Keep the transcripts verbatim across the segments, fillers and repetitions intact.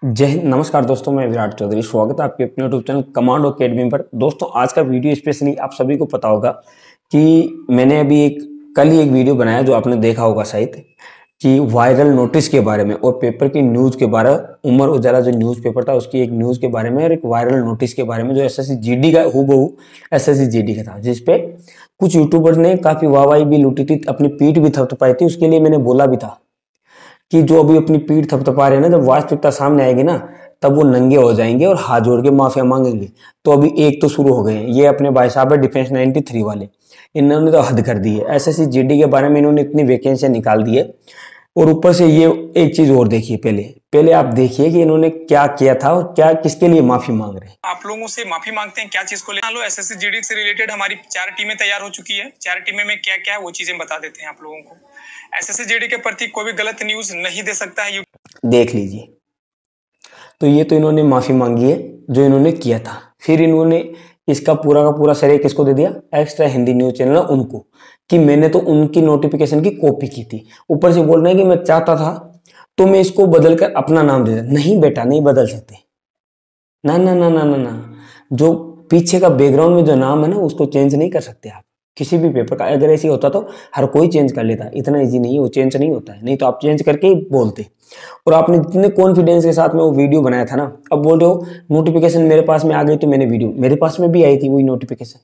जय हिंद। नमस्कार दोस्तों, मैं विराट चौधरी। स्वागत है आपके अपने यूट्यूब चैनल कमांडो अकेडमी पर। दोस्तों, आज का वीडियो स्पेशली आप सभी को पता होगा कि मैंने अभी एक कल ही एक वीडियो बनाया जो आपने देखा होगा शायद, कि वायरल नोटिस के बारे में और पेपर की न्यूज़ के बारे में। उमर उजाला जो न्यूज़पेपर था उसकी एक न्यूज़ के बारे में और एक वायरल नोटिस के बारे में जो एसएससी जीडी का हूबहू एसएससी जीडी का था, जिसपे कुछ यूट्यूबर्स ने काफ़ी वाहवाही भी लूटी थी, अपनी पीठ भी थपथपाई थी। उसके लिए मैंने बोला भी था कि जो अभी अपनी पीठ थपथपा रहे हैं ना, जब वास्तविकता सामने आएगी ना तब वो नंगे हो जाएंगे और हाथ जोड़ के माफिया मांगेंगे। तो अभी एक तो शुरू हो गए हैं, ये अपने भाई साहब है डिफेंस तिरानवे वाले, इन्होंने तो हद कर दी है। एसएससी जीडी के बारे में इन्होंने इतनी वैकेंसियां निकाल दी है। और ऊपर से ये एक चीज और देखिए, पहले पहले आप देखिए कि इन्होंने क्या किया था और क्या किसके लिए माफी मांग रहे हैं। आप लोगों से माफी मांगते हैं क्या चीज को लेकर। लो एसएससी जीडी से रिलेटेड हमारी चार टीमें तैयार हो चुकी है। चार टीमें में क्या क्या है वो चीजें बता देते हैं आप लोगों को। एसएससी जीडी के प्रति कोई भी गलत न्यूज नहीं दे सकता है। देख लीजिए, तो ये तो इन्होंने माफी मांगी है जो इन्होंने किया था। फिर इन्होंने इसका पूरा का पूरा श्रेय किसको दे दिया? एक्स्ट्रा हिंदी न्यूज चैनल उनको, कि मैंने तो उनकी नोटिफिकेशन की कॉपी की थी। ऊपर से बोल रहे हैं कि मैं चाहता था तो मैं इसको बदलकर अपना नाम दे देता। नहीं बेटा, नहीं बदल सकते। ना ना ना ना ना ना जो पीछे का बैकग्राउंड में जो नाम है ना उसको चेंज नहीं कर सकते आप किसी भी पेपर का। अगर ऐसे होता तो हर कोई चेंज कर लेता, इतना इजी नहीं है, वो चेंज नहीं होता है। नहीं तो आप चेंज करके ही बोलते। और आपने जितने कॉन्फिडेंस के साथ में वो वीडियो बनाया था ना, अब बोल रहे हो नोटिफिकेशन मेरे पास में आ गई तो मैंने वीडियो, मेरे पास में भी आई थी वही नोटिफिकेशन,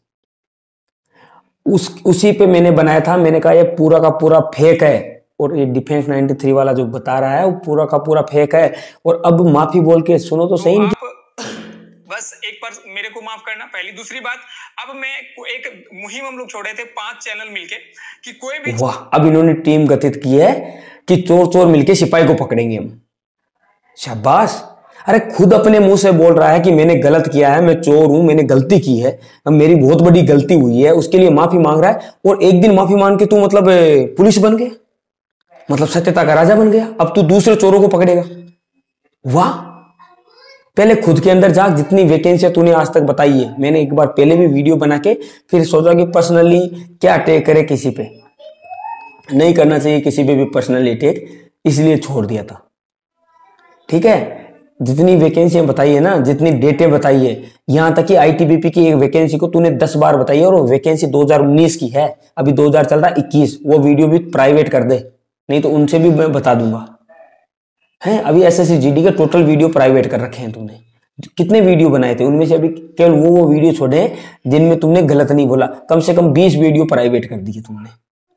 उस उसी पे मैंने बनाया था। मैंने कहा ये पूरा का पूरा फेक है और ये डिफेंस तिरानवे वाला जो बता रहा है वो पूरा का पूरा फेक है। और अब माफी बोल के सुनो तो सही। बस एक बार मेरे को माफ करना। पहली दूसरी बात, अब मैं एक मुहिम हम लोग छोड़े थे पांच चैनल मिलके कि कोई भी, वाह, अब इन्होंने टीम गठित की है कि चोर चोर मिलके सिपाही को पकड़ेंगे हम। शाबाश। अरे खुद अपने मुंह से बोल रहा है कि मैंने गलत किया है, मैं चोर हूं, मैंने गलती की है, अब मेरी बहुत बड़ी गलती हुई है, उसके लिए माफी मांग रहा है। और एक दिन माफी मांग के तू मतलब पुलिस बन गया, मतलब सत्यता का राजा बन गया। अब तू दूसरे चोरों को पकड़ेगा। वाह, पहले खुद के अंदर जाग। जितनी वैकेंसियां तूने आज तक बताई है, मैंने एक बार पहले भी वीडियो बना के फिर सोचा कि पर्सनली क्या अटैक करे, किसी पे नहीं करना चाहिए, किसी पे भी पर्सनली अटैक, इसलिए छोड़ दिया था। ठीक है, जितनी वैकेंसियां बताई है ना, जितनी डेटे बताई है, यहां तक कि आईटीबीपी की एक वैकेंसी को तूने दस बार बताई है और वो वैकेंसी दो हज़ार उन्नीस की है, अभी दो हज़ार चल रहा है इक्कीस। वो वीडियो भी प्राइवेट कर दे, नहीं तो उनसे भी मैं बता दूंगा। है अभी एसएससी जीडी के टोटल वीडियो प्राइवेट कर रखे हैं तुमने। कितने वीडियो बनाए थे, उनमें से अभी केवल वो वो वीडियो छोड़े हैं जिनमें तुमने गलत नहीं बोला। कम से कम बीस वीडियो प्राइवेट कर दिए तुमने।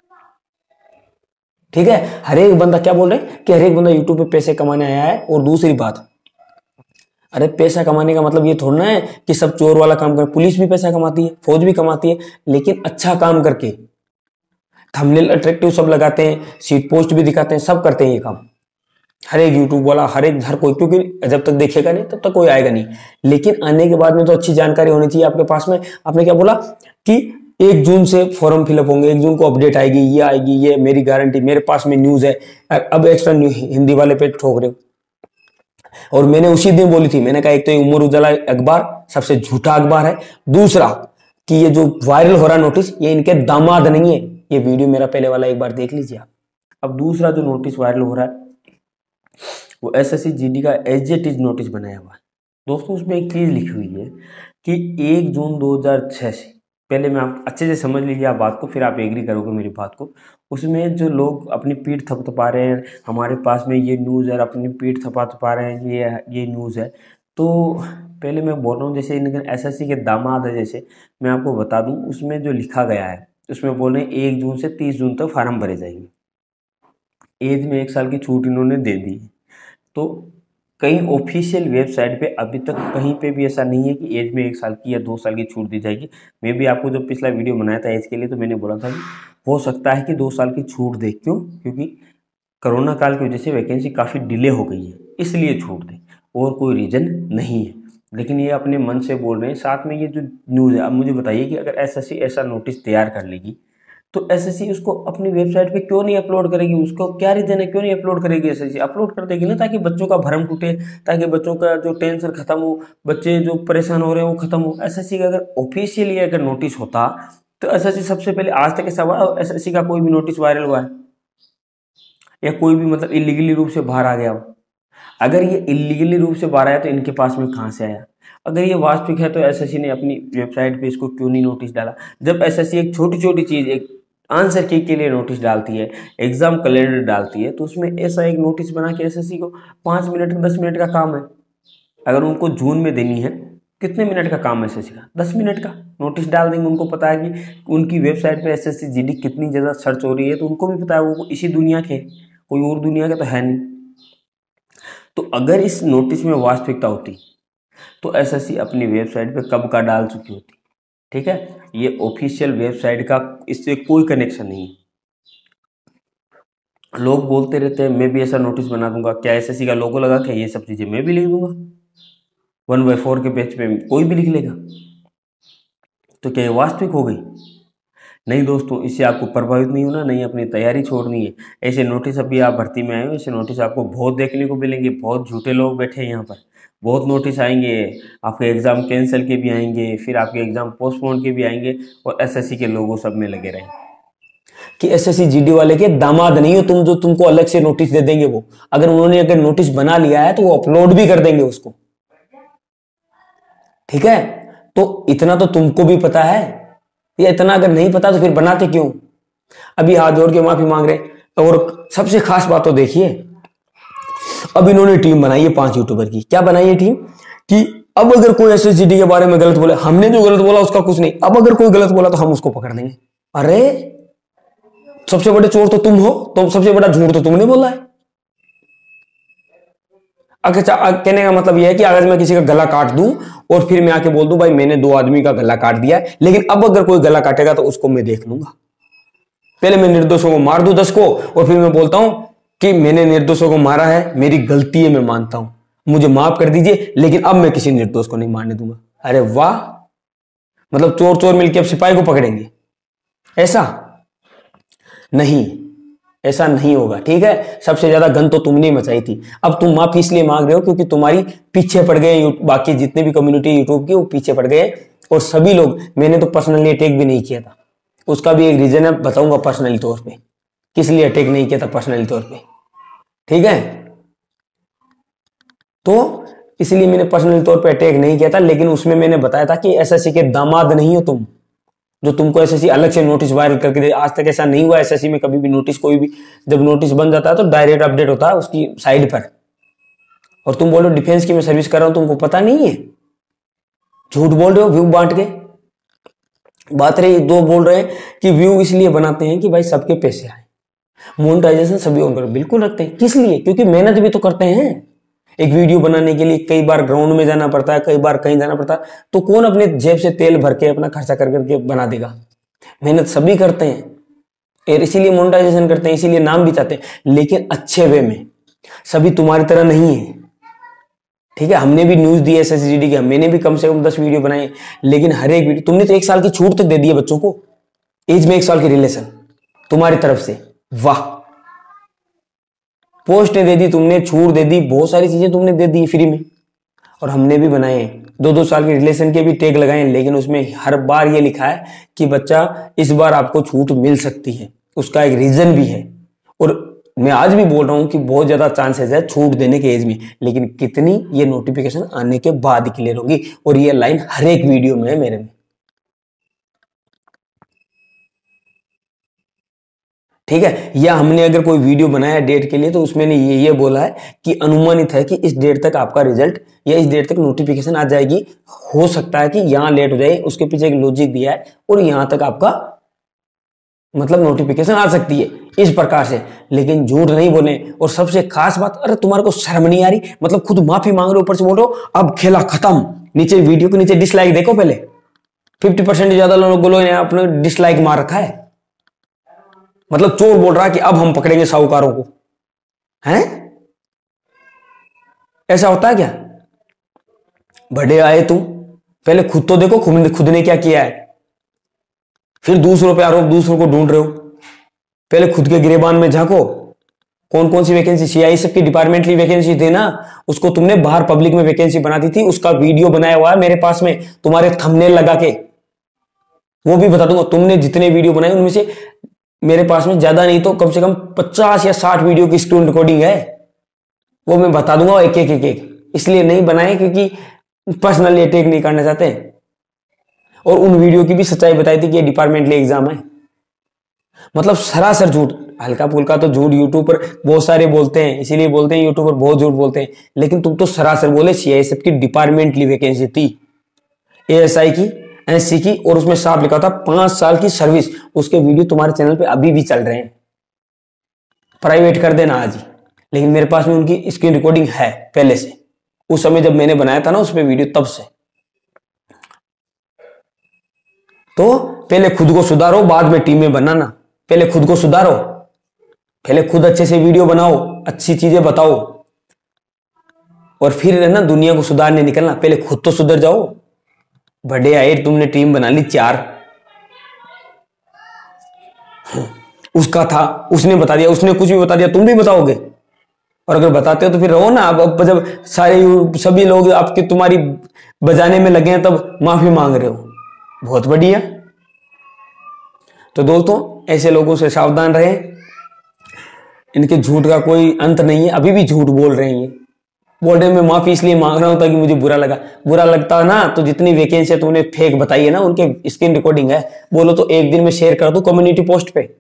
ठीक है, हर एक बंदा क्या बोल रहे हैं कि हर एक बंदा यूट्यूब पे पैसे कमाने आया है। और दूसरी बात, अरे पैसा कमाने का मतलब ये थोड़ा है कि सब चोर वाला काम करे। पुलिस भी पैसा कमाती है, फौज भी कमाती है, लेकिन अच्छा काम करके। थंबनेल अट्रैक्टिव सब लगाते हैं, सीट पोस्ट भी दिखाते हैं, सब करते हैं ये काम हर एक यूट्यूब वाला, हर एक हर कोई, क्योंकि जब तक देखेगा नहीं तब तक कोई आएगा नहीं। लेकिन आने के बाद में तो अच्छी जानकारी होनी चाहिए आपके पास में। आपने क्या बोला कि एक जून से फॉर्म फिलअप होंगे, एक जून को अपडेट आएगी, ये आएगी, ये मेरी गारंटी, मेरे पास में न्यूज है। अब एक्स्ट्रा हिंदी वाले पे ठोक रहे हो। और मैंने उसी दिन बोली थी, मैंने कहा एक तो उमर उजाला अखबार सबसे झूठा अखबार है, दूसरा कि ये जो वायरल हो रहा नोटिस ये इनके दामाद नहीं है। ये वीडियो मेरा पहले वाला एक बार देख लीजिए आप। अब दूसरा जो नोटिस वायरल हो रहा है वो एसएससी जीडी का एज इट इज नोटिस बनाया हुआ है। दोस्तों, उसमें एक चीज लिखी हुई है कि एक जून दो हज़ार छह से पहले, मैं आप अच्छे से समझ लीजिए आप बात को, फिर आप एग्री करोगे मेरी बात को। उसमें जो लोग अपनी पीठ थपथपा रहे हैं, हमारे पास में ये न्यूज़ है, अपनी पीठ थपथपा रहे हैं, ये ये न्यूज़ है। तो पहले मैं बोल रहा हूँ, जैसे इनके एसएससी के दामाद है, जैसे मैं आपको बता दूँ उसमें जो लिखा गया है, उसमें बोल रहे हैं एक जून से तीस जून तक फार्म भरे जाएंगे। एज में एक साल की छूट इन्होंने दे दी। तो कहीं ऑफिशियल वेबसाइट पे अभी तक कहीं पे भी ऐसा नहीं है कि एज में एक साल की या दो साल की छूट दी जाएगी। मैं भी आपको जो पिछला वीडियो बनाया था एज के लिए, तो मैंने बोला था कि हो सकता है कि दो साल की छूट दे। क्यों? क्योंकि कोरोना काल की वजह से वैकेंसी काफ़ी डिले हो गई है, इसलिए छूट दे, और कोई रीज़न नहीं है। लेकिन ये अपने मन से बोल रहे हैं। साथ में ये जो न्यूज़ है, अब मुझे बताइए कि अगर एसएससी ऐसा नोटिस तैयार कर लेगी तो एसएससी उसको अपनी वेबसाइट पे क्यों नहीं अपलोड करेगी? उसको क्या रीजन है, क्यों नहीं अपलोड करेगी? एसएससी अपलोड कर देगी ना, ताकि बच्चों का भरम टूटे, ताकि बच्चों का जो टेंशन खत्म हो, बच्चे जो परेशान हो रहे हैं वो खत्म हो। एसएससी का अगर ऑफिशियली अगर नोटिस होता तो एसएससी सबसे पहले, आज तक ऐसा हुआ एसएससी का कोई भी नोटिस वायरल हुआ है या कोई भी मतलब इलीगली रूप से बाहर आ गया हो? अगर ये इलीगली रूप से बाहर आया तो इनके पास में कहाँ से आया? अगर ये वास्तविक है तो एसएससी ने अपनी वेबसाइट पे इसको क्यों नहीं नोटिस डाला? जब एसएससी एक छोटी छोटी चीज, एक आंसर की के लिए नोटिस डालती है, एग्जाम कैलेंडर डालती है, तो उसमें ऐसा एक नोटिस बना के एसएससी को पाँच मिनट दस मिनट का काम है। अगर उनको जून में देनी है, कितने मिनट का काम है एसएससी का? दस मिनट का नोटिस डाल देंगे। उनको पता है कि उनकी वेबसाइट पे एसएससी जीडी कितनी ज़्यादा सर्च हो रही है, तो उनको भी पता है वो इसी दुनिया के, कोई और दुनिया के तो है नहीं। तो अगर इस नोटिस में वास्तविकता होती तो एसएससी अपनी वेबसाइट पे कब का डाल चुकी होती। ठीक है, ये ऑफिशियल वेबसाइट का इससे कोई कनेक्शन नहीं है। लोग बोलते रहते हैं मैं भी ऐसा नोटिस बना दूंगा, क्या एसएससी का लोगो लगा के ये सब चीजें मैं भी लिख दूंगा? वन बाई फोर के पेज पे कोई भी लिख लेगा, तो क्या ये वास्तविक हो गई? नहीं दोस्तों, इससे आपको प्रभावित नहीं होना, नहीं अपनी तैयारी छोड़नी है। ऐसे नोटिस अभी आप भर्ती में आए हो, ऐसे नोटिस आपको बहुत देखने को मिलेंगे। बहुत झूठे लोग बैठे हैं यहाँ पर, बहुत नोटिस आएंगे, आपके एग्जाम कैंसिल के भी आएंगे, फिर आपके एग्जाम पोस्टपोन के भी आएंगे, और एसएससी के लोगों सब में लगे रहेंगे कि एसएससी जीडी वाले के दामाद नहीं हो तुम, जो तुमको अलग से नोटिस दे देंगे। वो अगर उन्होंने अगर नोटिस बना लिया है तो वो अपलोड भी कर देंगे उसको। ठीक है, तो इतना तो तुमको भी पता है, या इतना अगर नहीं पता तो फिर बनाते क्यों? अभी हाथ जोड़ के माफी मांग रहे। और सबसे खास बात तो देखिए, अब इन्होंने टीम बनाई है पांच यूट्यूबर की। क्या बनाई है टीम? कि अब अगर कोई एसएसजीडी के बारे में गलत बोले, हमने जो गलत बोला उसका कुछ नहीं, अब अगर कोई गलत बोला तो हम उसको पकड़ देंगे। अरे सबसे बड़े चोर तो तुम हो, तो सबसे बड़ा झूठ तो तुमने बोला है। अच्छा, कहने का मतलब यह है कि अगर मैं किसी का गला काट दूं और फिर मैं आके बोल दूं भाई मैंने दो आदमी का गला काट दिया है, लेकिन अब अगर कोई गला काटेगा तो उसको मैं देख लूंगा। पहले मैं निर्दोषों को मार दूं दस को, और फिर मैं बोलता हूं कि मैंने निर्दोषों को मारा है, मेरी गलती है, मैं मानता हूं, मुझे माफ कर दीजिए, लेकिन अब मैं किसी निर्दोष को नहीं मारने दूंगा। अरे वाह, मतलब चोर चोर मिलकर अब सिपाही को पकड़ेंगे? ऐसा नहीं, ऐसा नहीं होगा। ठीक है, सबसे ज्यादा गन तो तुमने मचाई थी। अब तुम माफी इसलिए मांग रहे हो क्योंकि तुम्हारी पीछे पड़ गए, बाकी जितने भी कम्युनिटी यूट्यूब की वो पीछे पड़ गए, और सभी लोग। मैंने तो पर्सनली अटैक भी नहीं किया था, उसका भी एक रीजन है, बताऊंगा पर्सनली तौर पे किस लिए अटैक नहीं किया था पर्सनली तौर पे। ठीक है, तो इसलिए मैंने पर्सनली तौर पे अटैक नहीं किया था, लेकिन उसमें मैंने बताया था कि एसएससी के दामाद नहीं हो तुम, जो तुमको एसएससी अलग से नोटिस वायरल करके दे। आज तक ऐसा नहीं हुआ एसएससी में कभी भी नोटिस, कोई भी जब नोटिस बन जाता है तो डायरेक्ट अपडेट होता है उसकी साइड पर। और तुम बोल रहे हो डिफेंस की मैं सर्विस कर रहा हूं, तुमको पता नहीं है, झूठ बोल रहे हो व्यू बांट के। बात रही, दो बोल रहे हैं कि व्यू इसलिए बनाते हैं कि भाई सबके पैसे आए, मोनेटाइजेशन सभी ऑन करो। बिल्कुल रखते हैं, किस लिए? क्योंकि मेहनत भी तो करते हैं एक वीडियो बनाने के लिए, कई बार ग्राउंड में जाना पड़ता है, कई बार कहीं जाना पड़ता है, तो कौन अपने जेब से तेल भर के अपना खर्चा कर करके बना देगा? मेहनत सभी करते हैं, और इसीलिए मोनेटाइजेशन करते हैं, इसीलिए नाम भी चाहते हैं, लेकिन अच्छे वे में। सभी तुम्हारी तरह नहीं है। ठीक है, हमने भी न्यूज दी है एसएसजीडी की, मैंने भी कम से कम दस वीडियो बनाए, लेकिन हर एक वीडियो तुमने तो एक साल की छूट तक दे दी है बच्चों को, एज में एक साल की रिलेशन तुम्हारी तरफ से। वाह, पोस्ट दे दी तुमने, छूट दे दी, बहुत सारी चीजें तुमने दे दी फ्री में। और हमने भी बनाए दो दो साल के रिलेशन के भी टैग लगाए, लेकिन उसमें हर बार ये लिखा है कि बच्चा इस बार आपको छूट मिल सकती है, उसका एक रीजन भी है। और मैं आज भी बोल रहा हूं कि बहुत ज्यादा चांसेस है छूट देने के एज में, लेकिन कितनी, ये नोटिफिकेशन आने के बाद क्लियर होगी। और ये लाइन हर एक वीडियो में है मेरे में। ठीक है, या हमने अगर कोई वीडियो बनाया डेट के लिए तो उसमें ने ये ये बोला है कि अनुमानित है कि इस डेट तक आपका रिजल्ट या इस डेट तक नोटिफिकेशन आ जाएगी। हो सकता है कि यहां लेट हो जाए, उसके पीछे एक लॉजिक दिया है, और यहां तक आपका मतलब नोटिफिकेशन आ सकती है इस प्रकार से। लेकिन झूठ नहीं बोले। और सबसे खास बात, अरे तुम्हारे को शर्म नहीं आ रही? मतलब खुद माफी मांग रहे हो, ऊपर से बोल रहे हो अब खेला खत्म। नीचे वीडियो के नीचे डिसलाइक देखो, पहले फिफ्टी परसेंट ज्यादा लोगों ने अपने डिसलाइक मार रखा है। मतलब चोर बोल रहा है कि अब हम पकड़ेंगे साहूकारों को, हैं? ऐसा होता है क्या? बड़े आए तुम, पहले खुद तो देखो खुद, खुद ने क्या किया है, फिर दूसरों पे आरोप, दूसरों को ढूंढ रहे हो। पहले खुद के गिरेबान में झांको, कौन कौन सी वैकेंसी, सीआईएसएफ की डिपार्टमेंट की वैकेंसी थी ना, उसको तुमने बाहर पब्लिक में वैकेंसी बना दी थी, उसका वीडियो बनाया हुआ है मेरे पास में, तुम्हारे थंबनेल लगा के, वो भी बता दूंगा। तुमने जितने वीडियो बनाए उनमें से मेरे पास में ज्यादा नहीं तो कम से कम पचास या साठ वीडियो की स्क्रीन रिकॉर्डिंग है। वो मैं बता दूंगा एक एक एक एक। इसलिए नहीं बनाए क्योंकि पर्सनली अटैक नहीं करना चाहते। और उन वीडियो की भी सच्चाई बताई थी कि ये डिपार्टमेंटली एग्जाम है। मतलब सरासर झूठ। हल्का फुल्का तो झूठ यूट्यूब पर बहुत सारे बोलते हैं, इसीलिए बोलते हैं यूट्यूब पर बहुत झूठ बोलते हैं, लेकिन तुम तो सरासर बोले सीआईएसएफ की डिपार्टमेंटली वैकेंसी थी, एएसआई की, एससी की, और उसमें साफ लिखा था पांच साल की सर्विस। उसके वीडियो तुम्हारे चैनल पे अभी भी चल रहे हैं, प्राइवेट कर देना आज ही। लेकिन मेरे पास में उनकी स्क्रीन रिकॉर्डिंग है पहले से, उस समय जब मैंने बनाया था ना उस पे वीडियो, तब से। तो पहले खुद को सुधारो, बाद में टीम में बनाना। पहले खुद को सुधारो, पहले खुद अच्छे से वीडियो बनाओ, अच्छी चीजें बताओ, और फिर है ना दुनिया को सुधारने निकलना। पहले खुद तो सुधर जाओ। बड़े आए, तुमने टीम बना ली चार, उसका था, उसने बता दिया, उसने कुछ भी बता दिया, तुम भी बताओगे। और अगर बताते हो तो फिर रहो ना। अब जब सारे सभी लोग आपके तुम्हारी बजाने में लगे हैं तब माफी मांग रहे हो, बहुत बढ़िया। तो दोस्तों ऐसे लोगों से सावधान रहें, इनके झूठ का कोई अंत नहीं है। अभी भी झूठ बोल रहे हैं ये। बोल रहे हैं मैं माफी इसलिए मांग रहा हूं ताकि मुझे बुरा लगा। बुरा लगता ना तो जितनी वैकेंसी तुमने फेक बताई है ना, उनके स्क्रीन रिकॉर्डिंग है, बोलो तो एक दिन में शेयर कर दूं कम्युनिटी पोस्ट पे,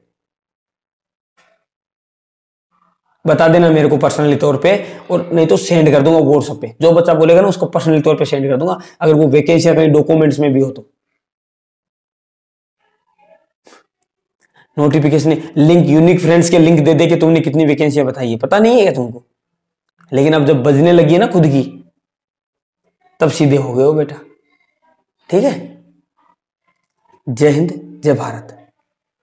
बता देना मेरे को पर्सनली तौर पे, और नहीं तो सेंड कर दूंगा व्हाट्सएप पे। जो बच्चा बोलेगा ना उसको पर्सनली तौर पे सेंड कर दूंगा, अगर वो वैकेंसी कहीं डॉक्यूमेंट्स में भी हो तो। नोटिफिकेशन लिंक, यूनिक फ्रेंड्स के लिंक दे दे के तुमने कितनी वैकेंसियां बताई है, पता नहीं है क्या तुमको? लेकिन अब जब बजने लगी है ना खुद की, तब सीधे हो गए हो बेटा। ठीक है। जय हिंद, जय भारत।